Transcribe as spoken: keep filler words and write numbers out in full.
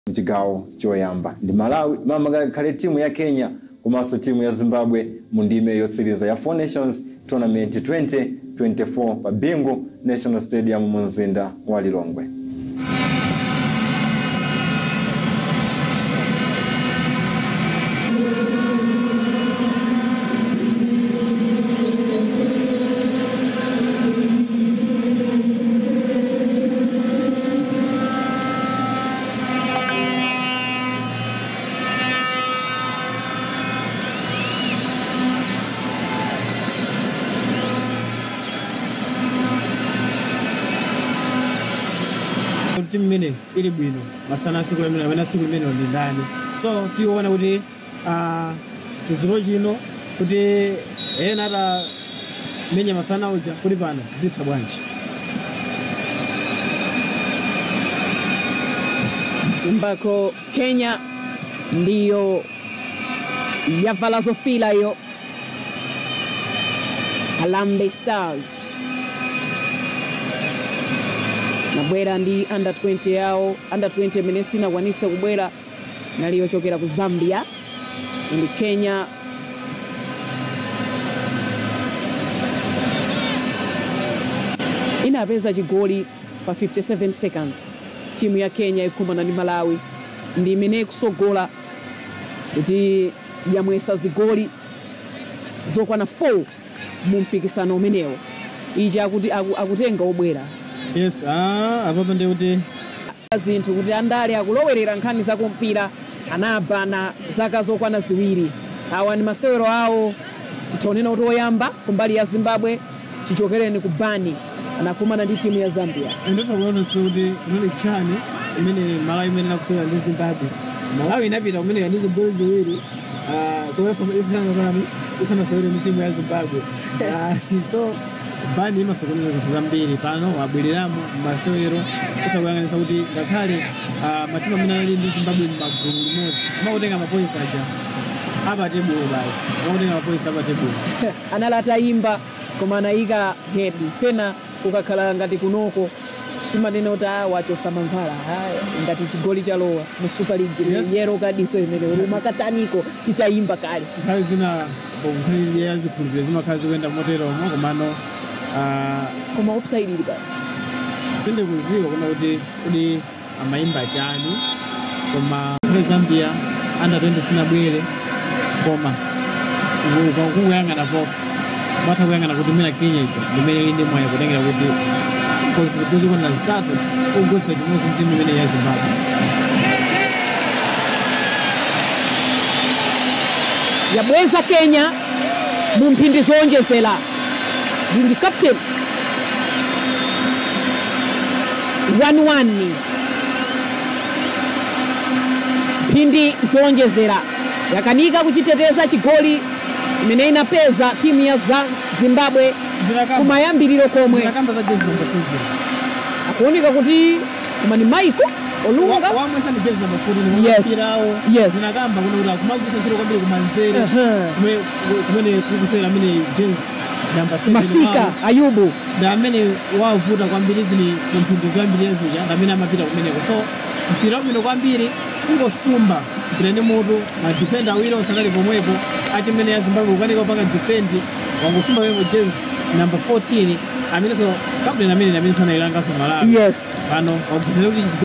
Mchigawo choyamba ndi Malawi mama kale timu ya Kenya kumaso timu ya Zimbabwe mu ndime yotsiriza ya Four Nations Tournament twenty twenty-four pa Bingu National Stadium mu mzinda wa Lilongwe. Timu mene ili bwino masana siku lemena wena siku lemena ndi ndani so tiona kuti ah tiziro chino kuti ena ata menya masana uja kuti pano zitha bwanji ambako Kenya ndiyo yavala zofila yo Harambee Stars nabwera ndi under twenty yao under twenty minutes na wanitsa kubwera naliyochokera ku Zambia ndi Kenya inapeza chigoli pa fifty-seven seconds. Timu ya Kenya ikumana ndi Malawi ndi imene kusogola kuti yamwesa zigoli zokwana four mu mpikisano umenewo ija kuti akutenga obwera. Yes, ah, apapo ndi kuti zinthu kuti andale akulowerera nkhani za kumpira anabana zaka zokwana ziwiri. Awa ni masewero awo titonena kuti oyamba kumbali ya Zimbabwe chichokereni ku Bani anakumana ndi timu ya Zambia. Ndotho kuona kuti nini chani imene Malawi imene nakusewera ndi Zimbabwe. Malawi inapita kumene yandizo goli ziwiri. Ah, kwa sasa isanga kama isana sewera ndi timu ya Zimbabwe. Ah, so Bani imasokoneza zinthu zambiri pano wabwereramo masewero kutawuyang'anisa kuti ngakhale matimu amene ali ndi Zimbabwe m'magulu limodzi amakutenga mapolisi aja apatebulo basi amakutenga mapolisi apatebulo analata imba koma anayika head pena kukakhala ngati kunoko timanena kuti wachosa mankhwala ngati chigoli chalowa mu Super League. Yes. Yero kadiso imene makataniko titayimba kale nthawi zina nkhani ya zikhulupiriro zimakhala zikuyenda moteromo komano Ah, koma offside ili basi sinde kuziwa kuna kuti kuti amaimba chani koma Zambia under twenty sinabwere koma ukuyang'ana po bata kuyang'ana kuti mina Kenya ito limene linde mwayo kutengera kuti polisi zikuzi kuna zitatu ugosa chimozi timu imene ya Zimbabwe. Yabweza Kenya mu mphindi zonjezera ndi captain one one mphindi zonjezera yakanika kuchiteteza chigoli imene inapeza timu ya Zimbabwe kumayambiriro komwe akuoneka kuti koma ni Michael Olunga wamwesa ni jezi namba fourteen yes. Kirao yes. Zinakamba kuna kumagisa chiro kwambiri kumanzere kumwe kumene kukusera mine jezi namba seven Masika Ayubu da amene wavuta kwambiri ni mpindizo wambiri yazija da amene amapita kumeneko so mpira umene kwambiri ungosumba mpira ndi moto na defender awiri osanali pomwepo ati mene ya Zimbabwe ukanika panga defend wangosumba wemo jezi namba fourteen amene so captain amene amene sana ilanga so Malawi yes pano wakuzele kuti